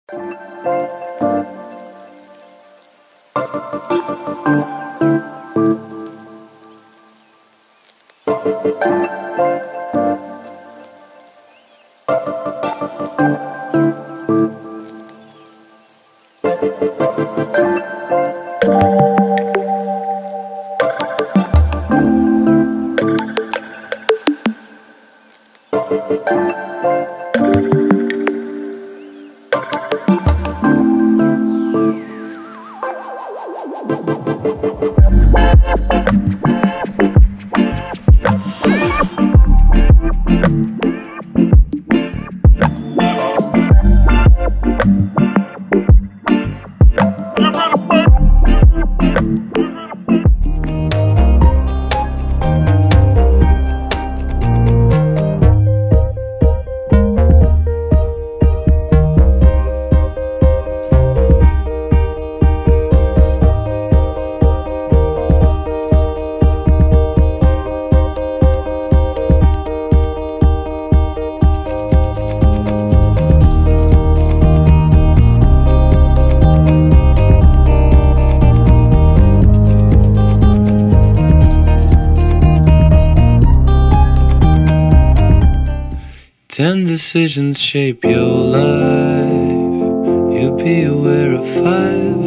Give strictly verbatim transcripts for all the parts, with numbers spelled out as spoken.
Ten decisions shape your life. You'll be aware of five,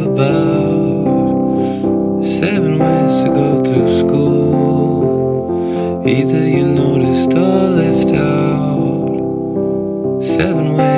about seven ways to go through school. Either you noticed or left out. Seven ways